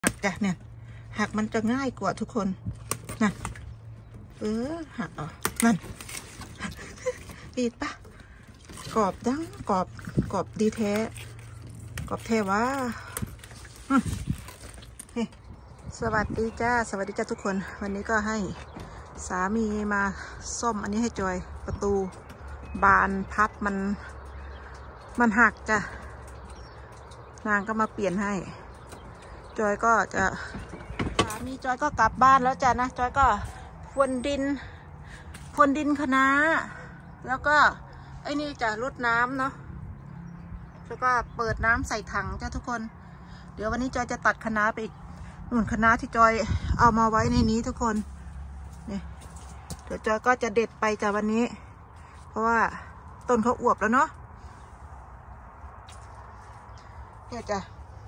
หักจ้ะเนี่ยหักมันจะง่ายกว่าทุกคนนั่นหักนั่นปีดปะกรอบดังกรอบดีแท้กรอบแท้ว่าสวัสดีจ้าทุกคนวันนี้ก็ให้สามีมาซ่อมอันนี้ให้จอยประตูบานพับมันหักจ้ะนางก็มาเปลี่ยนให้จอยก็จะสามีจอยก็กลับบ้านแล้วจ้ะนะจอยก็พรวนดินคะน้าแล้วก็ไอ้นี่จะรดน้ำเนาะแล้วก็เปิดน้ำใส่ถังจ้ะทุกคนเดี๋ยววันนี้จอยจะตัดคะน้าไปอีกนู่นคะน้าที่จอยเอามาไว้ในนี้ทุกคนนี่เดี๋ยวจอยก็จะเด็ดไปจ้ะวันนี้เพราะว่าต้นเขาอวบแล้วเนาะเนี่ยจ้ะ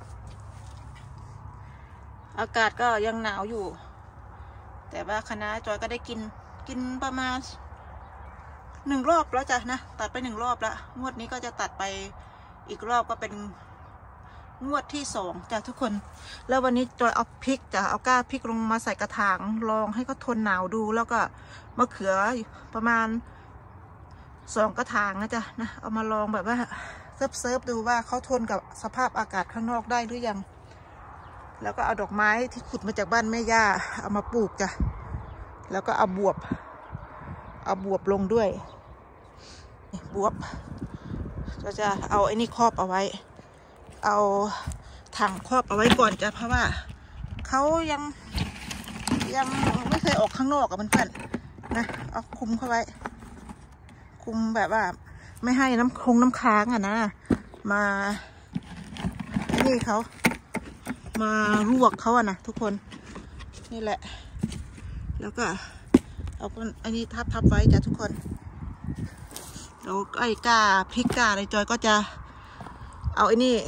อากาศก็ยังหนาวอยู่แต่ว่าคะน้าจอยก็ได้กินประมาณ1 รอบแล้วจ้ะนะตัดไป1 รอบแล้วงวดนี้ก็จะตัดไปอีกรอบก็เป็นงวดที่2จ้ะทุกคนแล้ววันนี้จอยเอาพริกจ้ะเอาก้าพริกลงมาใส่กระถางลองให้เขาทนหนาวดูแล้วก็มะเขือประมาณ2 กระถางนะจ๊ะนะเอามาลองแบบว่าเซิร์ฟดูว่าเขาทนกับสภาพอากาศข้างนอกได้หรือยังแล้วก็เอาดอกไม้ที่ขุดมาจากบ้านแม่ย่าเอามาปลูกจ้ะแล้วก็เอาบวบลงด้วยบวบก็จะเอาไอ้นี่ครอบเอาไว้เอาถังครอบเอาไว้ก่อนจ้ะเพราะว่าเขายังไม่เคยออกข้างนอกกับเพื่อนๆนะเอาคุมเข้าไว้คุมแบบว่าไม่ให้น้ำค้างอ่ะนะมานี่เขามาลวกเขาอะนะทุกคนนี่แหละแล้วก็เอาอันนี้ทับไว้จ้ะทุกคนแล้วไอ้ก้าพริกก้าอะไรจอยก็จะเอาไอ้นี่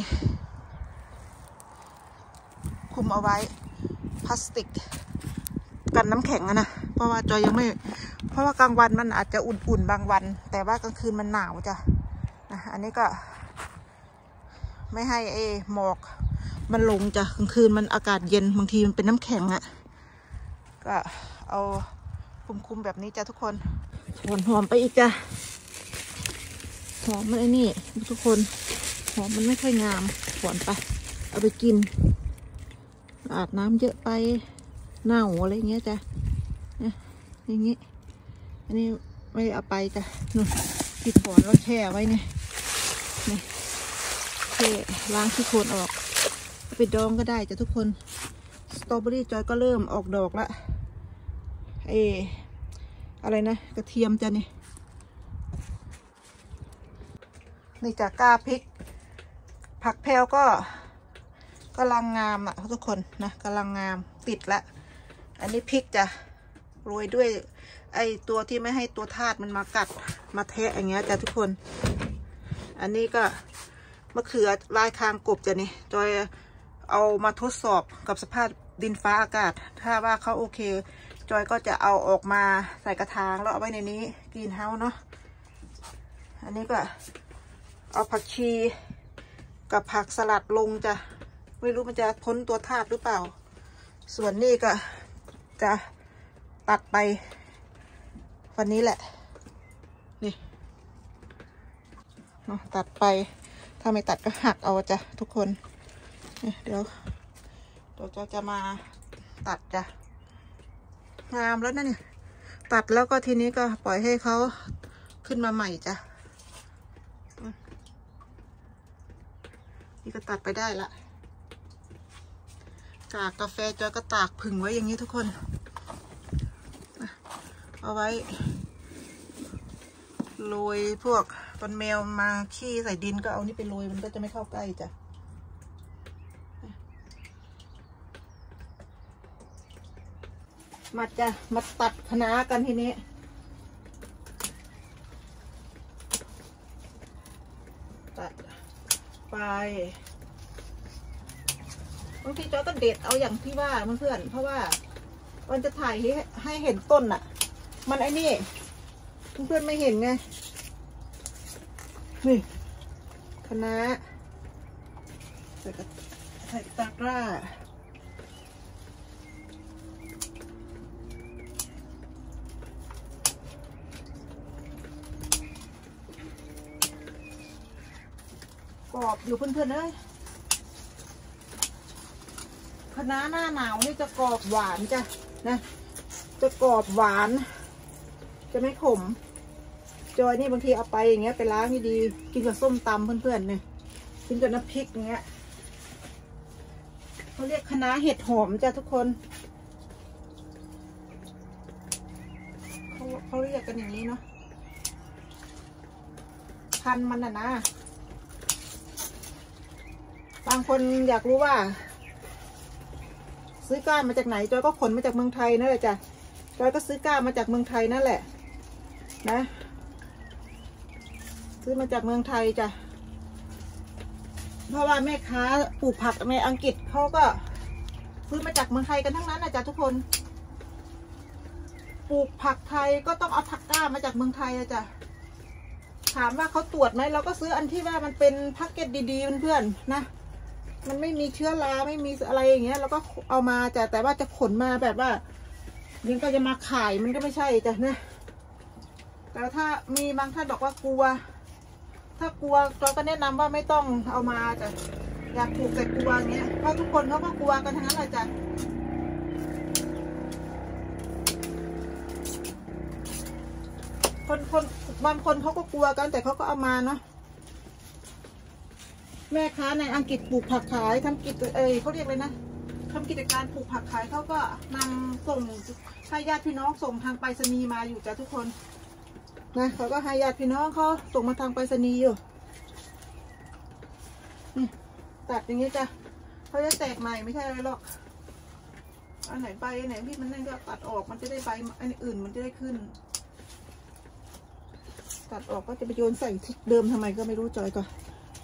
คุมเอาไว้พลาสติกกันน้ำแข็งอะนะเพราะว่าจอยยังไม่เพราะว่ากลางวันมันอาจจะอุ่นบางวันแต่ว่ากลางคืนมันหนาวจ้ะนะอันนี้ก็ไม่ให้หมอกมันลงจ้ะกลางคืนมันอากาศเย็นบางทีมันเป็นน้ำแข็งอะก็เอาคุมแบบนี้จ้ะทุกคนหอมไปอีกจ้ะหอมมันไอ้นี่ทุกคนหอมมันไม่ค่อยงามหวานไปเอาไปกินอาบน้ำเยอะไปหน้าหัวอะไรเงี้ยจ้ะอย่างงี้อันนี้ไม่เอาไปจ้ะนู่นที่ถอนแล้วแช่ไว้เนี่ยแช่ล้างขี้โคลนออกไปดองก็ได้จ้ะทุกคนสตรอเบอรี่จอยก็เริ่มออกดอกละอะไรนะกระเทียมจ้ะนี่จากก้าพริกผักแพรวก็กำลังงามอ่ะทุกคนนะกำลังงามติดละอันนี้พริกจะโรยด้วยไอตัวที่ไม่ให้ตัวธาตุมันมากัดมาแทะอย่างเงี้ยจ้ะทุกคนอันนี้ก็มะเขือลายคางกบจ้ะนี่จอยเอามาทดสอบกับสภาพดินฟ้าอากาศถ้าว่าเขาโอเคจอยก็จะเอาออกมาใส่กระถางแล้วเอาไว้ในนี้กรีนเฮาส์เนาะอันนี้ก็เอาผักชีกับผักสลัดลงจ้ะไม่รู้มันจะพ้นตัวธาตุหรือเปล่าส่วนนี้ก็จะตัดไปวันนี้แหละนี่ตัดไปถ้าไม่ตัดก็หักเอาจ้ะทุกคนเดี๋ยวจะมาตัดจ้ะงามแล้วนะเนี่ยตัดแล้วก็ทีนี้ก็ปล่อยให้เขาขึ้นมาใหม่จ้ะนี่ก็ตัดไปได้ละกากกาแฟจอยก็ตากผึ่งไว้อย่างนี้ทุกคนเอาไว้โรยพวกตอนแมวมาขี้ใส่ดินก็เอานี่ไปโรยมันก็จะไม่เข้าใกล้จ้ะมาจ้ะมาตัดคะน้ากันทีนี้ตัดไปบางทีจอยก็เด็ดเอาอย่างที่ว่าเพื่อนเพราะว่ามันจะถ่ายให้เห็นต้นอ่ะมันไอ้นี่เพื่อนไม่เห็นไงนี่คะน้าใส่ตะกร้าอบอยู่เพื่อนๆเลยคะน้าหน้าหนาวนี่จะกรอบหวานจ้ะนะจะกรอบหวานจะไม่ขมจอยนี่บางทีเอาไปอย่างเงี้ยไปล้างดีๆกินกับส้มตำเพื่อนๆเนี่ยกินกับน้ำพริกอย่างเงี้ยเขาเรียกคะน้าเห็ดหอมจ้ะทุกคนเขาเรียกกันอย่างนี้เนาะพันมันนะบางคนอยากรู้ว่าซื้อก้านมาจากไหนจอยก็ขนมาจากเมืองไทยนั่นแหละจ้ะจอยก็ซื้อก้านมาจากเมืองไทยนั่นแหละนะซื้อมาจากเมืองไทยจ้ะเพราะว่าแม่ค้าปลูกผักในอังกฤษเขาก็ซื้อมาจากเมืองไทยกันทั้งนั้นนะจ๊ะทุกคนปลูกผักไทยก็ต้องเอาผักก้ามาจากเมืองไทยอะจ้ะถามว่าเขาตรวจไหมเราก็ซื้ออันที่ว่ามันเป็นแพ็กเกจดีๆเพื่อนๆนะมันไม่มีเชื้อราไม่มีอะไรอย่างเงี้ยเราก็เอามาจ้ะแต่ว่าจะขนมาแบบว่ายังก็จะมาขายมันก็ไม่ใช่จ้ะนะแต่ถ้ามีบางท่านบอกว่ากลัวถ้ากลัวเราก็แนะนำว่าไม่ต้องเอามาจ้ะอยากปลูกแต่กลัวอย่างเงี้ยเพราะทุกคนเขาก็กลัวกันทั้งนั้นเลยจ้ะคนบางคนเขาก็กลัวกันแต่เขาก็เอามาเนาะแม่ค้าในอังกฤษปลูกผักขายทำกิจเขาเรียกเลยนะทำกิจการปลูกผักขายเขาก็นำส่งให้ญาติพี่น้องส่งทางไปรษณีย์มาอยู่จ้ะทุกคนนะเขาก็ให้ญาติพี่น้องเขาส่งมาทางไปรษณีย์อยู่ตัดอย่างนี้จ้ะเขาจะแตกใหม่ไม่ใช่อะไรหรอกอันไหนใบอันไหนที่มันนั่นก็ตัดออกมันจะได้ใบอันอื่นมันจะได้ขึ้นตัดออกก็จะไปโยนใส่ที่เดิมทำไมก็ไม่รู้จอยก่อน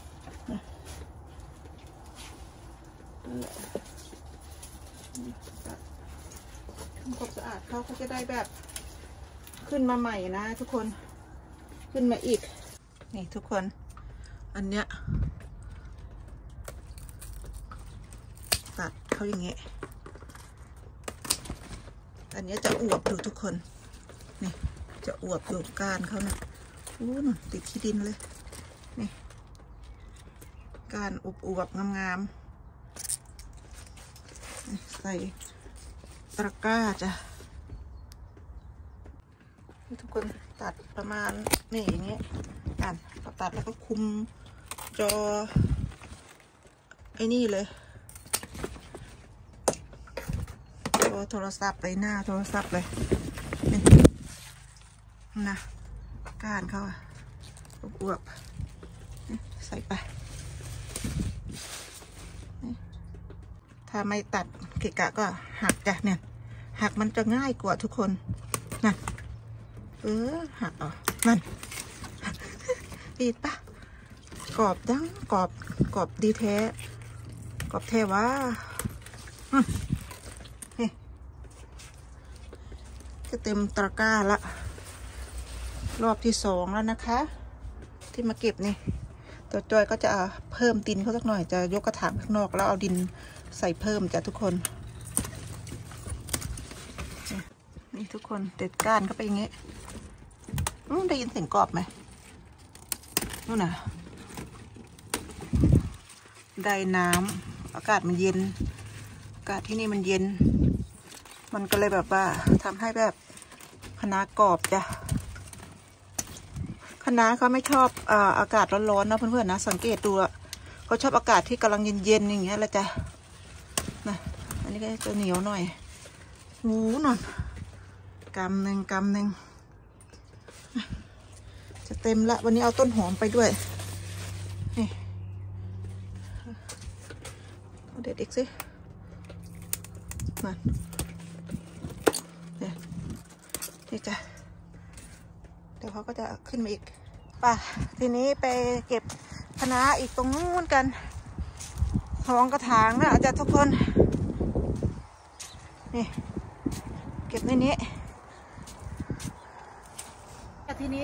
ทำความสะอาดเขาจะได้แบบขึ้นมาใหม่นะทุกคนขึ้นมาอีกนี่ทุกคนอันเนี้ยตัดเขาอย่างเงี้ยอันนี้จะอวบดูทุกคนนี่จะอวบอยู่ก้านเขานะอู้หนูติดขี้ดินเลยนี่ก้านอวบงามๆใส่ตะกร้าจ้ะทุกคนตัดประมาณนี่อย่างเงี้ยตัดแล้วก็คุมจอไอ้นี่เลยจอโทรศัพท์เลยหน้าโทรศัพท์เลยนี่นะก้านเขาอวบใส่ไปถ้าไม่ตัดเกะกะก็หักจ้ะเนี่ยหักมันจะง่ายกว่าทุกคนนั่นหักนั่นดีปะกรอบดังกรอบดีแท้กรอบแท้ว่านี่จะเต็มตะกร้าละรอบที่2แล้วนะคะที่มาเก็บนี่ตัวจอยก็จะเพิ่มดินเขาสักหน่อยจะยกกระถางข้างนอกแล้วเอาดินใส่เพิ่มจ้ะทุกคนนี่ทุกคนเด็ดก้านเข้าไปอย่างเงี้ยได้ยินเสียงกรอบไหมนู่นน่ะได้น้ำอากาศมันเย็นอากาศที่นี่มันเย็นมันก็เลยแบบว่าทำให้แบบคะน้ากรอบจ้ะคะน้าเขาไม่ชอบอากาศร้อนๆนะเพื่อนๆนะสังเกตดูเขาชอบอากาศที่กำลังเย็นๆอย่างเงี้ยแหละจ้ะนะอันนี้ก็จะเหนียวหน่อยหูหน่อยกำหนึ่งจะเต็มละวันนี้เอาต้นหอมไปด้วยนี่เด็ดอีกสิมานี่จ้ะเดี๋ยวเขาก็จะขึ้นมาอีกป่ะทีนี้ไปเก็บคะน้าอีกตรงนู้นกัน2 กระถางนะอาจารย์ทุกคนนี่เก็บในนี้ทีนี้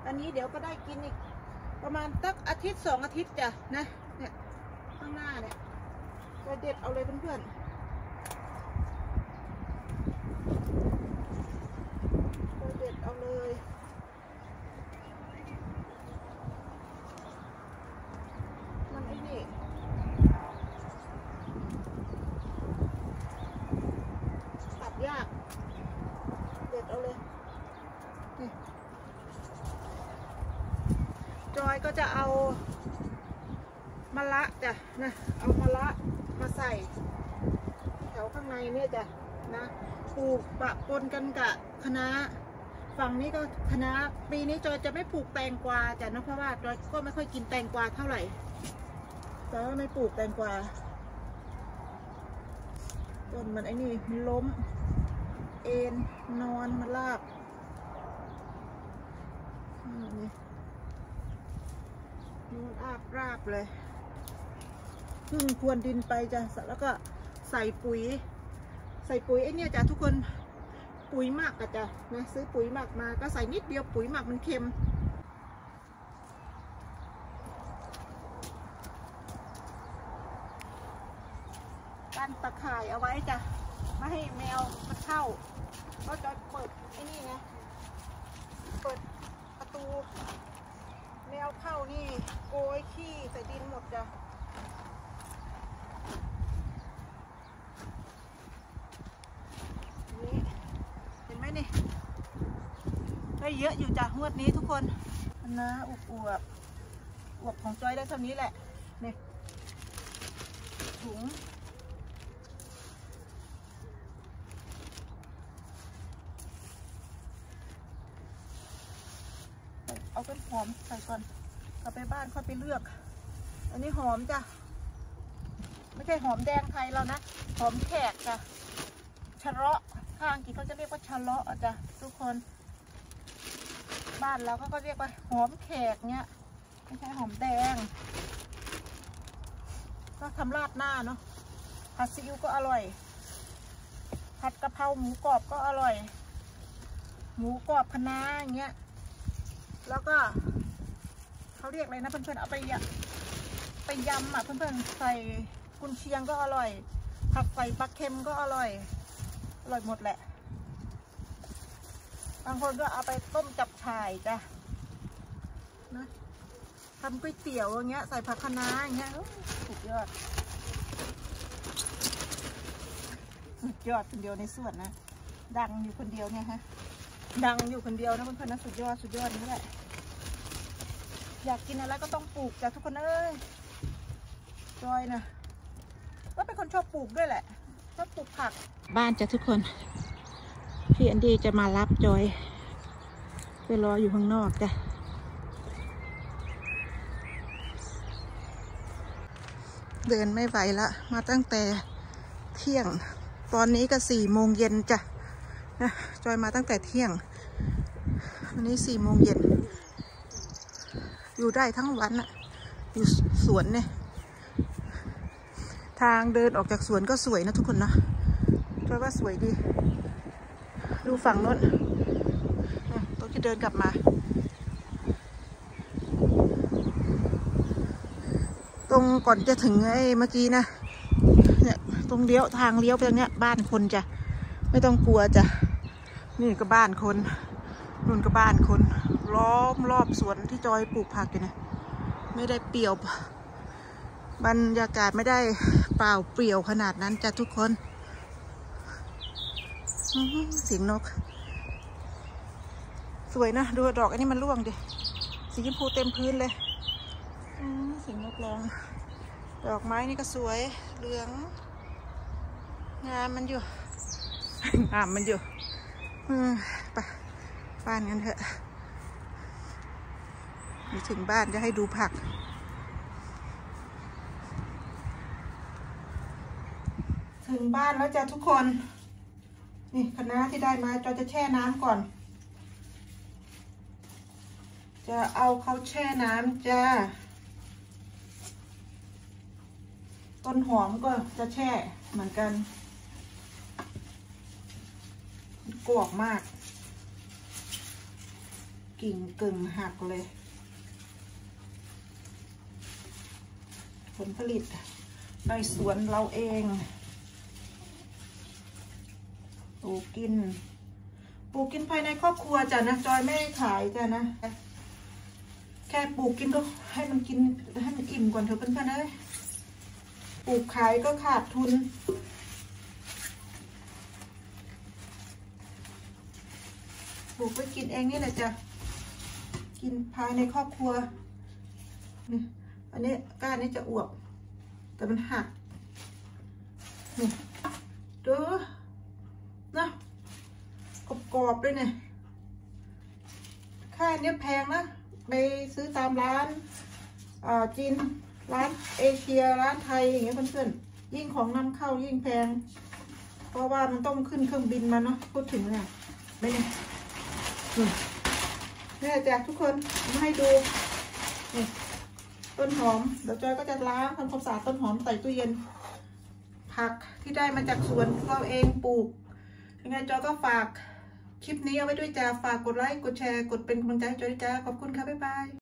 อันนี้เดี๋ยวก็ได้กินอีกประมาณสักอาทิตย์2 อาทิตย์จ้ะนะเนี่ยข้างหน้าเนี่ยจะเด็ดเอาเลยเพื่อนๆจะเด็ดเอาเลยมันไอ้นี่ตัดยากเด็ดเอาเลยนี่จอยก็จะเอามะระจ้ะนะเอามะระมาใส่แถวข้างในเนี่ยจ้ะนะปลูกปะปนกันกับคะน้าฝั่งนี้ก็คะน้าปีนี้จอยจะไม่ปลูกแตงกวาจ้ะนะเพราะว่าจอยก็ไม่ค่อยกินแตงกวาเท่าไหร่จอยก็ไม่ปลูกแตงกวาต้นมันไอ้นี่มันล้มเอ็นนอนมันลากนี่นอนราบเลยควรดินไปจ้ะแล้วก็ใส่ปุ๋ยไอ้เนี่ยจ้ะทุกคนปุ๋ยหมักอะจ้ะนะซื้อปุ๋ยหมักมาก็ใส่นิดเดียวปุ๋ยหมักมันเค็มกั้นตะข่ายเอาไว้จ้ะไม่ให้แมวมันเข้าก็จะเปิดไอ้นี่ไงเปิดประตูแมวเข้านี่โกยขี้ใส่ดินหมดจ้ะเห็นไหมนี่ได้เยอะอยู่จ้ะงวดนี้ทุกคนนะอวบของจอยได้เท่านี้แหละนี่ถุงเอาเป็นหอมใส่ก่อนเอาไปบ้านค่อยไปเลือกอันนี้หอมจ้ะไม่ใช่หอมแดงไทยเรานะหอมแขกจ้ะชะเลาะข้างกี่เขาจะเรียกว่าชะเลาะจ้ะทุกคนบ้านเราก็เรียกว่าหอมแขกเนี้ยไม่ใช่หอมแดงก็ทำราดหน้าเนาะผัดซีอิ๊วก็อร่อยผัดกะเพราหมูกรอบก็อร่อยหมูกรอบคะน้าอย่างเงี้ยแล้วก็เขาเรียกอะไรนะเพื่อนๆเอาไปยำอ่ะเพื่อนๆใส่กุนเชียงก็อร่อยผักใส่ปลาเค็มก็อร่อยหมดแหละบางคนก็เอาไปต้มจับฉ่ายจ้ะนะทำก๋วยเตี๋ยวอย่างเงี้ยใส่ผักคะน้าอย่างเงี้ยสุดยอดคนเดียวในสวนนะดังอยู่คนเดียวเนี่ยฮะดังอยู่คนเดียวนะเพื่อนๆนะสุดยอดนี่แหละอยากกินอะไรก็ต้องปลูกจ้ะทุกคนเอ้ยจอยนะก็เป็นคนชอบปลูกด้วยแหละชอบปลูกผักบ้านจ้ะทุกคนพี่อันดีจะมารับจอยไปรออยู่ข้างนอกจ้ะเดินไม่ไหวละมาตั้งแต่เที่ยงตอนนี้ก็4 โมงเย็นจ้ะนะจอยมาตั้งแต่เที่ยงอันนี้4 โมงเย็นอยู่ได้ทั้งวันอะอยู่สวนเนี่ยทางเดินออกจากสวนก็สวยนะทุกคนนะจอยว่าสวยดีดูฝั่งโน้นต้องจะเดินกลับมาตรงก่อนจะถึงไอ้เมื่อกี้นะเนี่ยตรงทางเลี้ยวไปตรงเนี้ยบ้านคนจ้ะไม่ต้องกลัวจ้ะนี่ก็บ้านคนนู่นก็บ้านคนล้อมรอบสวนที่จอยปลูกผักอยู่นะไม่ได้เปี่ยวบรรยากาศไม่ได้เปล่าเปลี่ยวขนาดนั้นจ้ะทุกคนเสียงนกสวยนะดูดอกอันนี้มันร่วงดิสีชมพูเต็มพื้นเลยเสียงนกร้องดอกไม้นี่ก็สวยเหลืองงามมันอยู่ไปบ้านกันเถอะถึงบ้านจะให้ดูผักถึงบ้านแล้วจ้ะทุกคนนี่คะน้าที่ได้มาจอยจะแช่น้ำก่อนจะเอาเขาแช่น้ำจ้าต้นหอมก็จะแช่เหมือนกันกรอบมากกกิ่งเกิ่งหักเลยผลผลิตในสวนเราเองปลูกกินภายในครอบครัวจ้ะนะจอยไม่ได้ขายจ้ะนะแค่ปลูกกินก็ให้มันกินให้มันอิ่มก่อนเถอะเพื่อนๆเอ้ยปลูกขายก็ขาดทุนปลูกไว้กินเองนี่แหละจ้ะกินภายในครอบครัวนี่อันนี้ก้านนี้จะอวบแต่มันหักนี่ดูนะกรอบๆด้วยเนี่ยค่านี้แพงนะไปซื้อตามร้านจีนร้านเอเชียร้านไทยอย่างเงี้ยเพื่อนๆยิ่งของนำเข้ายิ่งแพงเพราะว่ามันต้องขึ้นเครื่องบินมาเนาะพูดถึงเนี่ยไม่เนี่ยนี่จ้ะทุกคนมาให้ดูนี่ต้นหอมเดี๋ยวจอยก็จะล้างทำความสะอาดต้นหอมใส่ตู้เย็นผักที่ได้มาจากสวนเราเองปลูกยังไงจอยก็ฝากคลิปนี้เอาไว้ด้วยจ้าฝากกดไลค์กดแชร์กดเป็นกำลังใจให้จอยจ้าขอบคุณค่ะบ๊ายบาย